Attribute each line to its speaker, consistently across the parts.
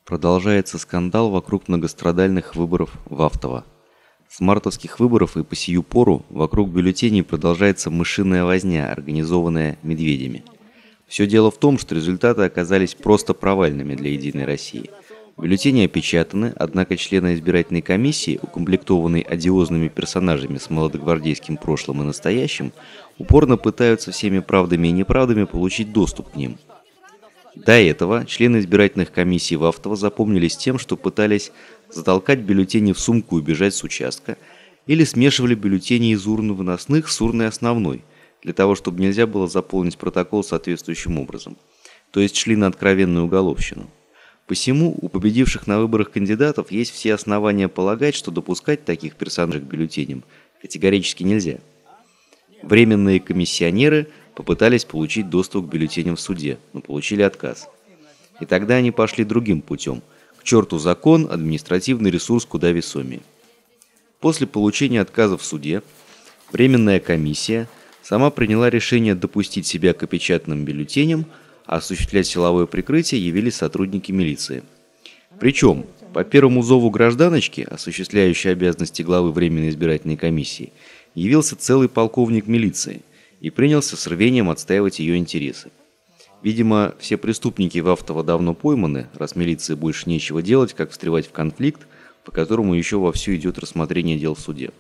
Speaker 1: Продолжается скандал вокруг многострадальных выборов в Автово. С мартовских выборов и по сию пору вокруг бюллетеней продолжается мышиная возня, организованная медведями. Все дело в том, что результаты оказались просто провальными для «Единой России». Бюллетени опечатаны, однако члены избирательной комиссии, укомплектованные одиозными персонажами с молодогвардейским прошлым и настоящим, упорно пытаются всеми правдами и неправдами получить доступ к ним. До этого члены избирательных комиссий в Автово запомнились тем, что пытались затолкать бюллетени в сумку и бежать с участка, или смешивали бюллетени из урн выносных с урной основной, для того, чтобы нельзя было заполнить протокол соответствующим образом, то есть шли на откровенную уголовщину. Посему у победивших на выборах кандидатов есть все основания полагать, что допускать таких персонажей к бюллетеням категорически нельзя. Временные комиссионеры попытались получить доступ к бюллетеням в суде, но получили отказ. И тогда они пошли другим путем. К черту закон, административный ресурс куда весомее. После получения отказа в суде, Временная комиссия сама приняла решение допустить себя к опечатанным бюллетеням, а осуществлять силовое прикрытие явились сотрудники милиции. Причем, по первому зову гражданочки, осуществляющей обязанности главы Временной избирательной комиссии, явился целый полковник милиции и принялся с рвением отстаивать ее интересы. Видимо, все преступники в Автово давно пойманы, раз милиции больше нечего делать, как встревать в конфликт, по которому еще вовсю идет рассмотрение дел в суде.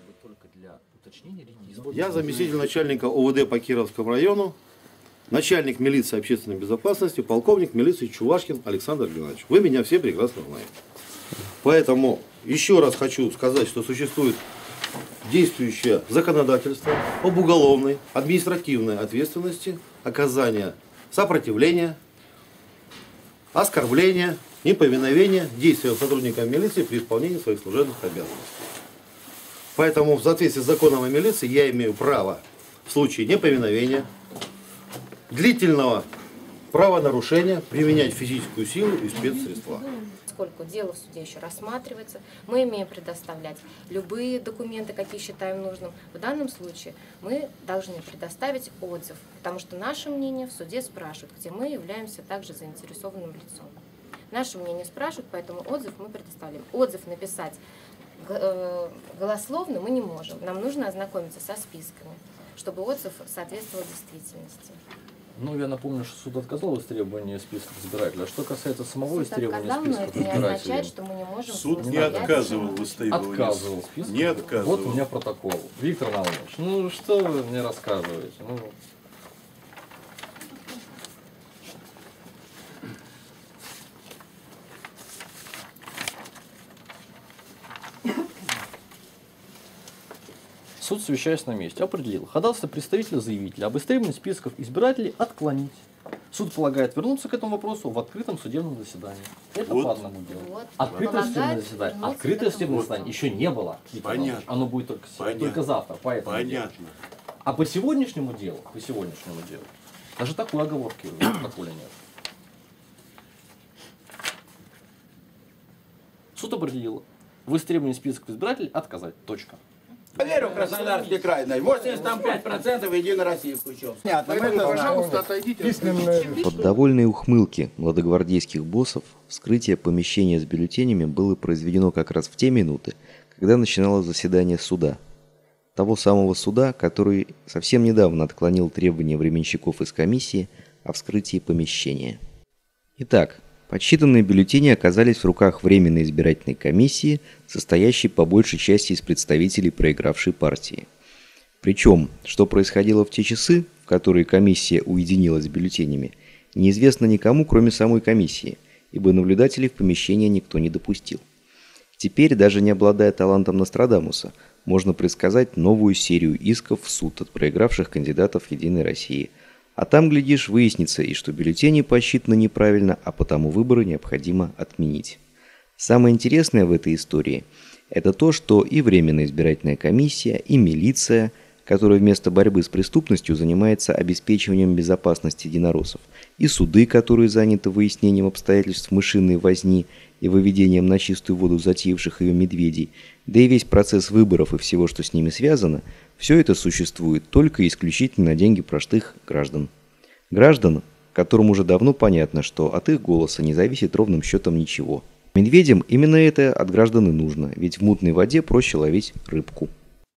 Speaker 2: Я заместитель начальника ОВД по Кировскому району, начальник милиции общественной безопасности, полковник милиции Чувашкин Александр Геннадьевич. Вы меня все прекрасно знаете. Поэтому еще раз хочу сказать, что существует действующее законодательство об уголовной, административной ответственности, оказания сопротивления, оскорбления, неповиновения действиям сотрудников милиции при исполнении своих служебных обязанностей. Поэтому в соответствии с законом о милиции я имею право в случае неповиновения, длительного правонарушения применять физическую силу и спецсредства.
Speaker 3: Поскольку дело в суде еще рассматривается, мы имеем предоставлять любые документы, какие считаем нужным. В данном случае мы должны предоставить отзыв, потому что наше мнение в суде спрашивают, где мы являемся также заинтересованным лицом. Наше мнение спрашивают, поэтому отзыв мы предоставляем. Отзыв написать голословно мы не можем. Нам нужно ознакомиться со списками, чтобы отзыв соответствовал действительности.
Speaker 4: Ну, я напомню, что суд отказал в истребовании списков избирателей. А что касается самого
Speaker 3: суд
Speaker 4: истребования
Speaker 3: отказал,
Speaker 4: списков
Speaker 3: но это не означает,
Speaker 4: избирателей...
Speaker 3: что мы не можем...
Speaker 5: Суд не отказывал в истребовании.
Speaker 4: Отказывал списков.
Speaker 5: Не отказывал.
Speaker 4: Вот у меня протокол. Виктор Иванович, ну что вы мне рассказываете? Ну... Суд, совещаясь на месте, определил ходатайство представителя-заявителя об истребовании списков избирателей отклонить. Суд полагает вернуться к этому вопросу в открытом судебном заседании. Это
Speaker 5: Вот.
Speaker 4: по одному делу.
Speaker 3: Вот.
Speaker 4: Открытое судебное заседание. Открытое судебное заседание еще не было.
Speaker 5: Понятно.
Speaker 4: Оно будет только завтра. Поэтому
Speaker 5: Понятно.
Speaker 4: А по сегодняшнему делу, даже такой оговорки в протоколе нет. Суд определил в истребовании списков избирателей отказать. Точка.
Speaker 6: Поверю в Краснодарский край, 85% Единой России включил.
Speaker 2: Пожалуйста, отойдите.
Speaker 1: Под довольные ухмылки молодогвардейских боссов вскрытие помещения с бюллетенями было произведено как раз в те минуты, когда начиналось заседание суда. Того самого суда, который совсем недавно отклонил требования временщиков из комиссии о вскрытии помещения. Итак, подсчитанные бюллетени оказались в руках Временной избирательной комиссии, состоящей по большей части из представителей проигравшей партии. Причем, что происходило в те часы, в которые комиссия уединилась с бюллетенями, неизвестно никому, кроме самой комиссии, ибо наблюдателей в помещение никто не допустил. Теперь, даже не обладая талантом Нострадамуса, можно предсказать новую серию исков в суд от проигравших кандидатов Единой России. А там, глядишь, выяснится и что бюллетени посчитаны неправильно, а потому выборы необходимо отменить. Самое интересное в этой истории – это то, что и Временная избирательная комиссия, и милиция, которая вместо борьбы с преступностью занимается обеспечиванием безопасности единороссов, и суды, которые заняты выяснением обстоятельств мышиной возни и выведением на чистую воду затеявших ее медведей, да и весь процесс выборов и всего, что с ними связано, все это существует только и исключительно на деньги простых граждан. Граждан, которым уже давно понятно, что от их голоса не зависит ровным счетом ничего. Медведям именно это от граждан и нужно, ведь в мутной воде проще ловить рыбку.